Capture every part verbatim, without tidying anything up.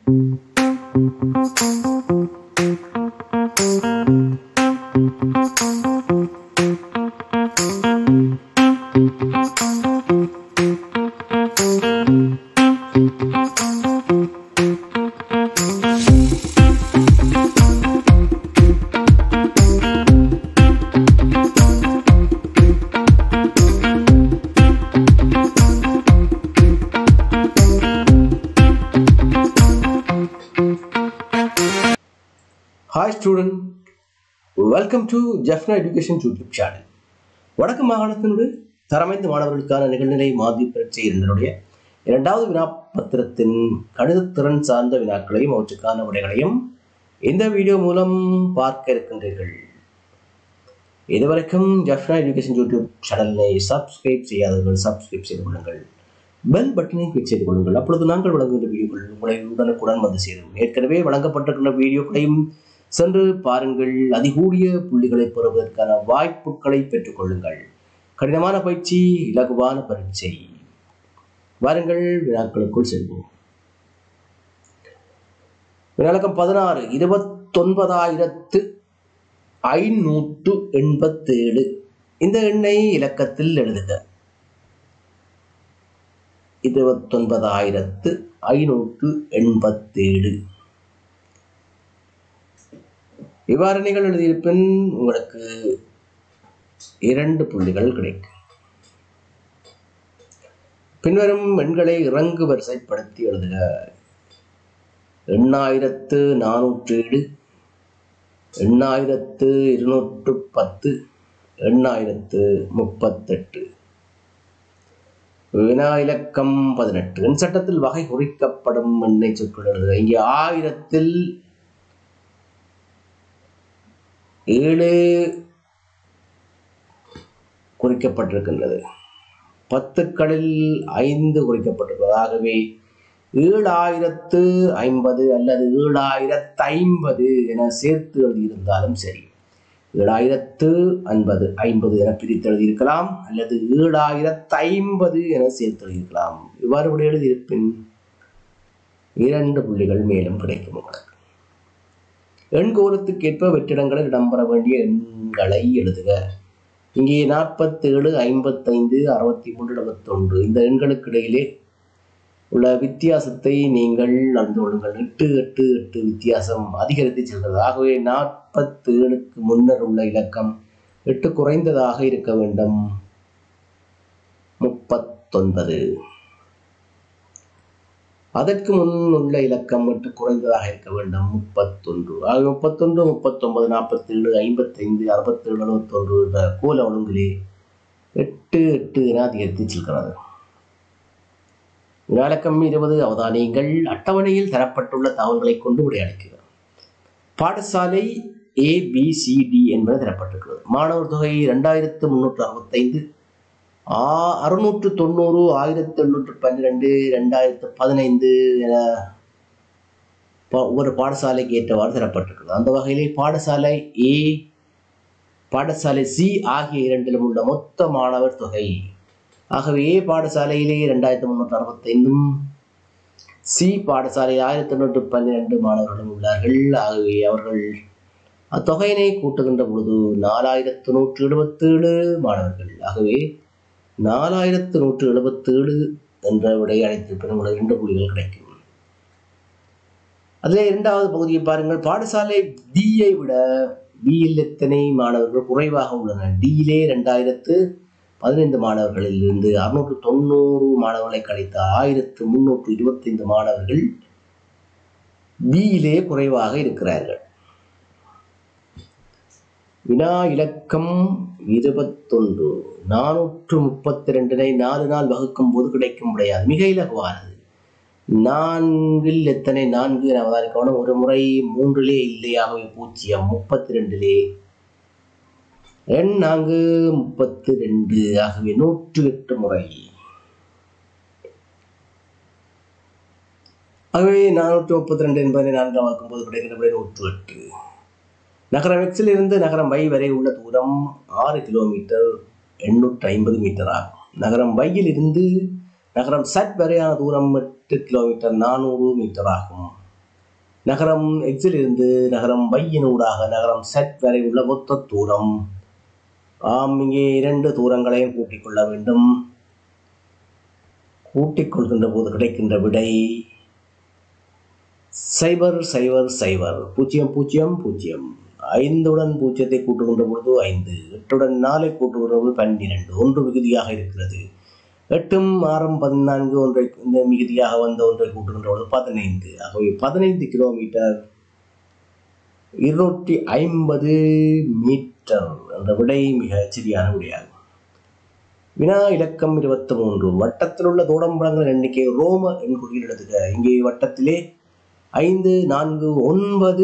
Hi student, welcome to Jaffna Education YouTube channel. வடக்கு மாகாணத்தினுடைய தரமைந்த மாணவர்களுக்கான நிகழ்நிலை மாதிரி பரீட்சை இரண்டினுடைய இரண்டாவது வினாப்பத்திரத்தின் கணிதத்திறன் சார்ந்த வினாக்களையும் அவற்றுக்கான விடைகளையும் இந்த வீடியோ மூலம் பார்க்க இருக்கின்றீர்கள். இதுவரைக்கும் ஜஃப்னா எஜுகேஷன் யூடியூப் சேனலை சப்ஸ்கிரைப் செய்யாதவர்கள் சப்ஸ்கிரைப் செய்து கொள்ளுங்கள். பெல் பட்டனை கிளிக் செய்து கொள்ளுங்கள். அப்பொழுது நாங்கள் வழங்குகின்ற வீடியோக்கள் உங்களை உடனுக்குடன் வந்து சேரும். ஏற்கனவே வழங்கப்பட்டிருக்கின்ற வீடியோக்களையும் சென்று பாருங்கள். அதிகூடிய புள்ளிகளை பெறுவதற்கான வாய்ப்புகளை பெற்றுக் கொள்ளுங்கள். கடினமான பயிற்சி, இலகுவான பரீட்சை. வாருங்கள் வினாக்களுக்குள் செல்வோம். வினாக்கம் பதினாறு, இருபத்தொன்பதாயிரத்து ஐநூற்று எண்பத்தேழு. இந்த எண்ணை இலக்கத்தில் எழுதுக. இருபத்தொன்பதாயிரத்து ஐநூற்று எண்பத்தேழு. இவ்வாறு நீங்கள் எழுதியிருப்பின் உங்களுக்கு இரண்டு புள்ளிகள் கிடைக்கும். பின்வரும் எண்களை இறங்கு வரிசைப்படுத்தி எழுதுக. எண்ணாயிரத்து நானூற்று ஏழு, எண்ணாயிரத்து இருநூற்று பத்து, எண்ணாயிரத்து முப்பத்தெட்டு. வினா இலக்கம் பதினெட்டு. எண் சட்டத்தில் வகை குறிக்கப்படும் எண்ணை சொற்கள் எழுதுக. இங்கே ஆயிரத்தில் ஏழு குறிக்கப்பட்டிருக்கின்றது. பத்துக்களில் ஐந்து குறிக்கப்பட்டிருக்கிறது. ஆகவே ஏழாயிரத்து ஐம்பது அல்லது ஏழாயிரத்து ஐம்பது என சேர்த்து எழுதியிருந்தாலும் சரி, ஏழாயிரத்து ஐம்பது ஐம்பது என பிரித்து எழுதியிருக்கலாம் அல்லது ஏழாயிரத்து ஐம்பது என சேர்த்து எழுதியிருக்கலாம். இவ்வாறு விட எழுதியிருப்பின் இரண்டு புள்ளிகள் மேலும் கிடைக்கும். உங்களுக்கு எண்கோலத்துக்கேற்ப வெற்றிடங்களில் இடம்பெற வேண்டிய எண்களை எழுதுக. இங்கே நாற்பத்தி ஏழு, ஐம்பத்தைந்து, அறுபத்தி மூன்று, எழுபத்தி ஒன்று இந்த எண்களுக்கு இடையிலே உள்ள வித்தியாசத்தை நீங்கள் அறிந்து கொள்ளுங்கள். எட்டு எட்டு எட்டு வித்தியாசம் அதிகரித்து செல்கிறது. ஆகவே நாற்பத்தி ஏழுக்கு முன்னர் உள்ள இலக்கம் எட்டு குறைந்ததாக இருக்க வேண்டும். முப்பத்தொன்பது. அதற்கு முன் உள்ள இலக்கம் எட்டு குறைந்ததாக இருக்க வேண்டும். முப்பத்தொன்று. ஆக முப்பத்தொன்று, முப்பத்தொன்பது, நாற்பத்தி ஏழு, ஐம்பத்தைந்து, அறுபத்தி ஏழு, எழுபத்தி ஒன்று என்ற கோல ஒழுங்கிலே எட்டு எட்டு என அதிகரித்து செல்கிறது. இலக்கம் இருபது. அவதானியங்கள். அட்டவணையில் தரப்பட்டுள்ள தகவல்களை கொண்டு விடையளிக்கிறார். பாடசாலை ஏ பி சி டி என்பது தரப்பட்டிருக்கிறது. மாணவர் தொகை இரண்டாயிரத்து முன்னூற்று அறுபத்தைந்து, அறுநூற்று தொண்ணூறு, ஆயிரத்தி எண்ணூற்று பன்னிரெண்டு, இரண்டாயிரத்து பதினைந்து என ஒவ்வொரு பாடசாலைக்கு ஏற்றவாறு தரப்பட்டிருக்கிறது. அந்த வகையிலே பாடசாலை ஏ, பாடசாலை சி ஆகிய இரண்டிலும் உள்ள மொத்த மாணவர் தொகை. ஆகவே ஏ பாடசாலையிலே இரண்டாயிரத்தி முன்னூற்று அறுபத்தைந்தும் சி பாடசாலை ஆயிரத்தி எண்ணூற்று பன்னிரெண்டு மாணவர்களும் உள்ளார்கள். ஆகவே அவர்கள் அத்தொகையினை கூட்டுகின்ற பொழுது நாலாயிரத்து நூற்று எழுபத்தி ஏழு மாணவர்கள். ஆகவே நாலாயிரத்து நூற்று எழுபத்தி ஏழு என்ற விடையை அழைத்திருப்பின் உங்களுக்கு இரண்டு புள்ளிகள் கிடைக்கும். அதிலே இரண்டாவது பகுதியை பாருங்கள். பாடசாலை டியை விட பியில் எத்தனை மாணவர்கள் குறைவாக உள்ளனர்? டியிலே இரண்டாயிரத்து பதினைந்து மாணவர்களில் இருந்து அறுநூற்று தொண்ணூறு மாணவர்களை கழித்த ஆயிரத்து முன்னூற்று இருபத்தி ஐந்து மாணவர்கள் பியிலே குறைவாக இருக்கிறார்கள். வினா இலக்கம் இருபத்தொன்று. நானூற்று முப்பத்தி ரெண்டினை நாலு நாள் வகுக்கும் போது கிடைக்கும் விடையாது. மிக இலகுவானது. நான்கில் எத்தனை? நான்கு என அவதானிக்கணும். ஒரு முறை மூன்றிலே இல்லையாகவே பூஜ்ஜியம். முப்பத்தி ரெண்டிலே எண் நான்கு முப்பத்தி ரெண்டு. ஆகவே நூற்று எட்டு முறை. ஆகவே நானூற்று முப்பத்தி ரெண்டு என்பதை நான்காம் வகுக்கும் போது கிடைக்கின்ற விடை நூற்று எட்டு. நகரம் எக்ஸில் இருந்து நகரம் வை வரை உள்ள தூரம் ஆறு கிலோமீட்டர் எண்ணூற்று ஐம்பது மீட்டர் ஆகும். நகரம் வையில் இருந்து நகரம் சட் வரையான தூரம் எட்டு கிலோமீட்டர் நானூறு மீட்டர் ஆகும். நகரம் எக்ஸில் இருந்து நகரம் வையினூடாக நகரம் செட் வரை உள்ள மொத்த தூரம். ஆம், இங்கே இரண்டு தூரங்களையும் கூட்டிக் கொள்ள வேண்டும். கூட்டிக் கொள்கின்ற போது கிடைக்கின்ற விடை சைபர் சைபர் சைபர் பூஜ்ஜியம் பூஜ்ஜியம் பூஜ்ஜியம். ஐந்துடன் பூஜ்ஜியத்தை கூட்டுகின்ற பொழுது ஐந்து, எட்டுடன் நாலை கூட்டுகின்ற பொழுது பன்னிரண்டு, ஒன்று மிகுதியாக இருக்கிறது. எட்டும் ஆறும் பதினான்கு ஒன்றை இந்த மிகுதியாக வந்த ஒன்றை கூட்டுகின்ற பொழுது பதினைந்து. ஆகவே பதினைந்து கிலோமீட்டர் இருநூற்றி ஐம்பது மீட்டர் என்ற விடை மிக சரியான விடையாகும். வினா இலக்கம் இருபத்தி மூன்று. வட்டத்தில் உள்ள தோடம்பழங்கள் எண்ணிக்கை ரோம எண்குறியில் எழுதுக. இங்கே வட்டத்திலே ஐந்து நான்கு ஒன்பது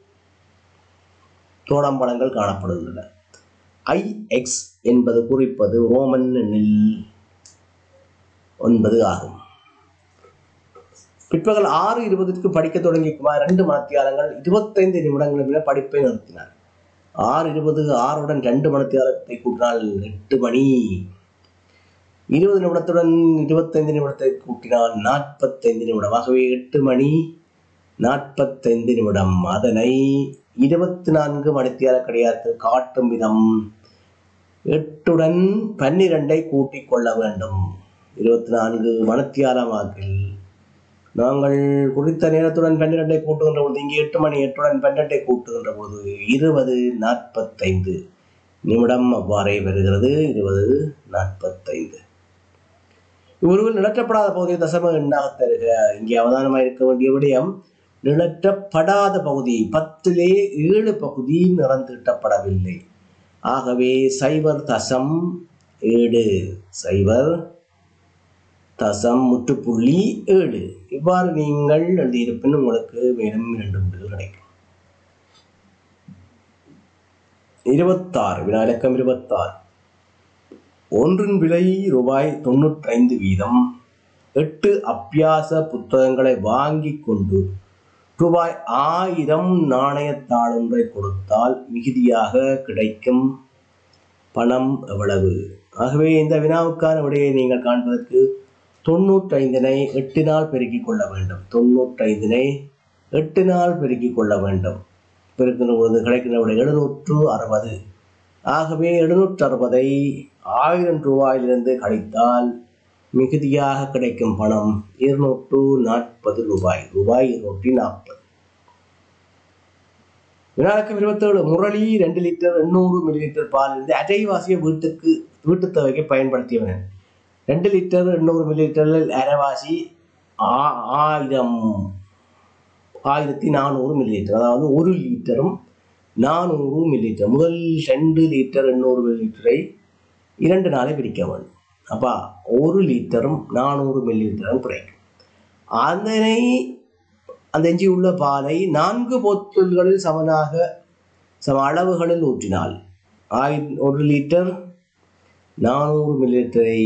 தோடம்பழங்கள் காணப்படுகின்றன. ஐ எக்ஸ் என்பது குறிப்பது ரோமன் எண்ணில் ஒன்பது ஆகும். பிற்பகல் ஆறு இருபதுக்கு படிக்க தொடங்கிய குமார் இரண்டு மணத்தியாலங்கள் இருபத்தைந்து நிமிடங்கள் என படிப்பை நிறுத்தினார். ஆறு இருபது ஆறுடன் ரெண்டு மணத்தியாலத்தை கூட்டினால் எட்டு மணி. இருபது நிமிடத்துடன் இருபத்தைந்து நிமிடத்தை கூட்டினால் நாற்பத்தைந்து நிமிடம். ஆகவே எட்டு மணி நாற்பத்தைந்து நிமிடம். அதனை இருபத்தி நான்கு மணித்தியால கடிகாரத்தில் காட்டும் விதம் எட்டுடன் பன்னிரண்டை கூட்டிக் கொள்ள வேண்டும். இருபத்தி நான்கு மணித்தியாலமாக்கில் நாங்கள் குறித்த நேரத்துடன் பன்னிரண்டை கூட்டுகின்ற பொழுது இங்கே எட்டு மணி எட்டுடன் பன்னிரண்டை கூட்டுகின்ற பொழுது இருபது நாற்பத்தைந்து நிமிடம் அவ்வாறே வருகிறது. இருபது நாற்பத்தைந்து. இவ்வுருவில் நிலற்றப்படாத பகுதியை தசம எண்ணாக தருக. இங்கே அவதானமாக இருக்க வேண்டிய விடயம் நிலற்றப்படாத பகுதி. பத்திலே ஏழு பகுதி நிறந்தீட்டப்படவில்லை. ஆகவே சைபர் தசம் ஏழு, சைபர் தசம் முற்றுப்புள்ளி ஏழு. இவ்வாறு நீங்கள் எழுதியிருப்பின் உங்களுக்கு மேலும் இரண்டு முடிவுகள் கிடைக்கும். இருபத்தாறு. வினா இலக்கம் இருபத்தாறு. ஒன்றின் விலை ரூபாய் தொன்னூற்றி ஐந்து வீதம். எட்டு அபியாச புத்தகங்களை வாங்கி கொண்டு ரூபாய் ஆயிரம் நாணயத்தாள் ஒன்றை கொடுத்தால் மிகுதியாக கிடைக்கும் பணம் எவ்வளவு? ஆகவே இந்த வினாவுக்கான விடையை நீங்கள் காண்பதற்கு தொன்னூற்றி ஐந்தினை எட்டினால் பெருக்கிக் கொள்ள வேண்டும். தொன்னூற்றி ஐந்தினை எட்டினால் பெருக்கிக் கொள்ள வேண்டும். பெருக்கின்ற பொழுது கிடைக்கின்ற விடை எழுநூற்று அறுபது. ஆகவே எழுநூற்று அறுபதை ஆயிரம் ரூபாயிலிருந்து கழித்தால் மிகுதியாக கிடைக்கும் பணம் இருநூற்று நாற்பது ரூபாய். ரூபாய் இருநூற்றி நாற்பது. வினாக்கம் இருபத்தேழு. முரளி ரெண்டு லிட்டர் எண்ணூறு மில்லி லிட்டர் பால் இருந்து அரைவாசியை வீட்டுக்கு வீட்டு தேவைக்கு பயன்படுத்தியவன். ரெண்டு லிட்டர் எண்ணூறு மில்லி லிட்டரில் அரைவாசி ஆயிரம் ஆயிரத்தி நானூறு மில்லி லிட்டர், அதாவது ஒரு லிட்டரும் நானூறு மில்லி லிட்டர். முதல் ரெண்டு லிட்டர் எண்ணூறு மில்லி லிட்டரை இரண்டு நாளை பிரிக்க வேண்டும். அப்பா ஒரு லிட்டரும் நானூறு மில்லி லிட்டரும் கிடைக்கும். அதனை அந்த எஞ்சி உள்ள பாலை நான்கு போத்தல்களில் சமனாக சம அளவுகளில் ஊற்றினால் ஆய் ஒரு லிட்டர் நானூறு மில்லி லிட்டரை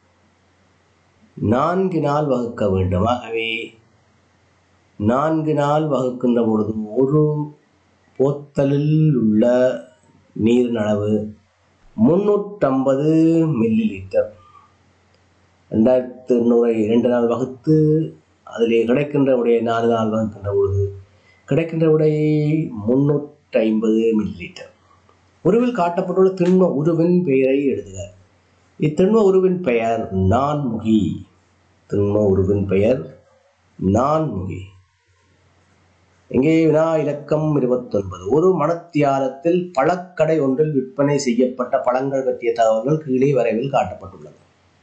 நான்கு நாள் வகுக்க வேண்டும். ஆகவே நான்கு நாள் வகுக்கின்ற பொழுது ஒரு போத்தலில் உள்ள நீரின் அளவு முன்னூற்றம்பது மில்லி லிட்டர். ரெண்டாயிரத்து எண்ணூறை இரண்டு நாள் வகுத்து அதிலே கிடைக்கின்ற உடைய நாலு நாள் வகுக்கின்ற பொழுது கிடைக்கின்ற உடையை முன்னூற்றி ஐம்பது மில்லி லிட்டர். உருவில் காட்டப்பட்டுள்ள திண்ம உருவின் பெயரை எழுதுக. இத்திண்ம உருவின் பெயர் நான்முகி. திண்ம உருவின் பெயர் நான்முகி. இங்கே வினா இலக்கம் இருபத்தி ஒன்பது. ஒரு மணத்தியாலத்தில் பழக்கடை ஒன்றில் விற்பனை செய்யப்பட்ட பழங்கள் பற்றிய தகவல்கள் கீழே வரைவில் காட்டப்பட்டுள்ளது.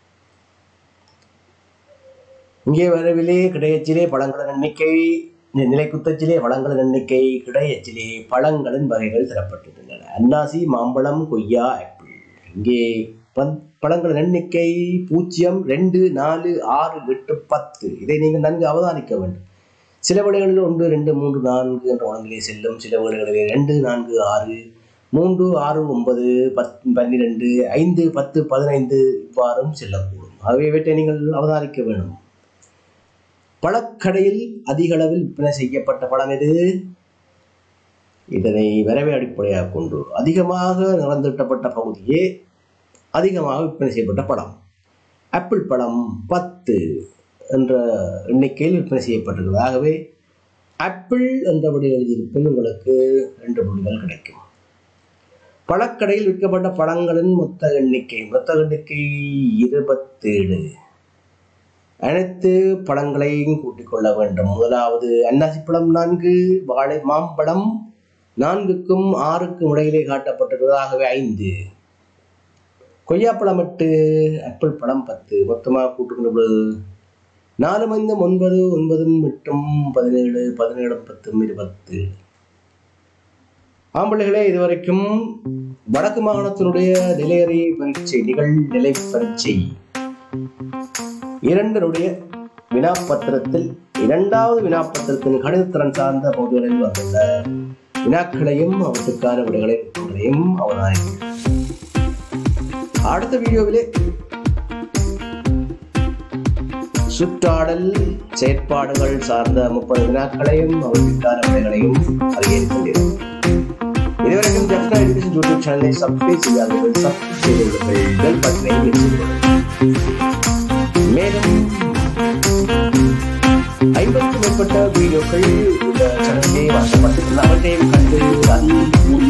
இங்கே வரைவிலே கிடையச்சிலே பழங்களின் எண்ணிக்கை, நிலை குத்தச்சிலே பழங்களின் எண்ணிக்கை, கிடையச்சிலே பழங்களின் வகைகள் தரப்பட்டுள்ளன. அன்னாசி, மாம்பழம், கொய்யா, ஆப்பிள். இங்கே பழங்களின் எண்ணிக்கை பூஜ்ஜியம், ரெண்டு, நாலு, ஆறு, எட்டு, பத்து. இதை நீங்கள் நன்கு அவதானிக்க வேண்டும். சில வீடுகளில் ஒன்று, ரெண்டு, மூன்று, நான்கு என்ற உணவிலே செல்லும். சில வீடுகளிலே ரெண்டு, நான்கு, ஆறு, மூன்று, ஆறு, ஒன்பது, பத்து, பன்னிரெண்டு, ஐந்து, பத்து, பதினைந்து இவ்வாறும் செல்லக்கூடும். ஆகவே இவற்றை நீங்கள் அவதானிக்க வேண்டும். பழக்கடையில் அதிக அளவில் விற்பனை செய்யப்பட்ட பழம் எது? இதனை வரவை அடிப்படையாக கொண்டு அதிகமாக நிறந்தீட்டப்பட்ட பகுதியே அதிகமாக விற்பனை செய்யப்பட்ட பழம். ஆப்பிள் பழம் பத்து என்ற எண்ணிக்கையில் விற்பனை செய்யப்பட்டிருக்கிறது. ஆகவே ஆப்பிள் என்றபடி எழுதியிருப்பின் உங்களுக்கு ரெண்டு புள்ளிகள் கிடைக்கும். பழக்கடையில் விற்கப்பட்ட பழங்களின் மொத்த எண்ணிக்கை மொத்த எண்ணிக்கை இருபத்தேழு. அனைத்து பழங்களையும் கூட்டிக் கொள்ள வேண்டும். முதலாவது அன்னாசி பழம் நான்கு, வாழை மாம்பழம் நான்குக்கும் ஆறுக்கும் இடையிலே காட்டப்பட்டிருக்கிறது, ஆகவே ஐந்து. கொய்யாப்பழம் எட்டு, ஆப்பிள் பழம் பத்து. மொத்தமாக கூட்டுகின்ற பொழுது நாலு ஐந்தும் ஒன்பது, ஒன்பதும் எட்டும் பதினேழு, பதினேழும் பத்தும் இருபத்து. ஆம்பிள்ளைகளே, இதுவரைக்கும் வடக்கு மாகாணத்தினுடைய நிலையறி பரீட்சை நிகழ்நிலை பரீட்சை இரண்டனுடைய வினாப்பத்திரத்தில் இரண்டாவது வினாப்பத்திரத்தின் கணிதத்திறன் சார்ந்த பகுதிகளில் வந்துள்ள வினாக்களையும் அவற்றுக்கான விடைகளையும் அவதானிக்கும். அடுத்த வீடியோவிலே சுற்றாடல் செயற்பாடுகள் சார்ந்த முப்பது வினாக்களையும் அவற்றுக்கான விடைகளையும் அறிய இருக்கின்றோம். இதுவரைக்கும் ஜப்னா எஜுகேஷன் யூடியூப் சேனலை சப்ஸ்கிரைப் செய்யாதவர்கள் சப்ஸ்கிரைப் செய்துள்ளவர்கள் பெல் பட்டனை கிளிக் செய்துள்ளனர். மேலும் ஐம்பதுக்கும் மேற்பட்ட வீடியோக்கள் இந்த சேனலிலே வழங்கப்பட்டுள்ளன. அவற்றையும் கண்டு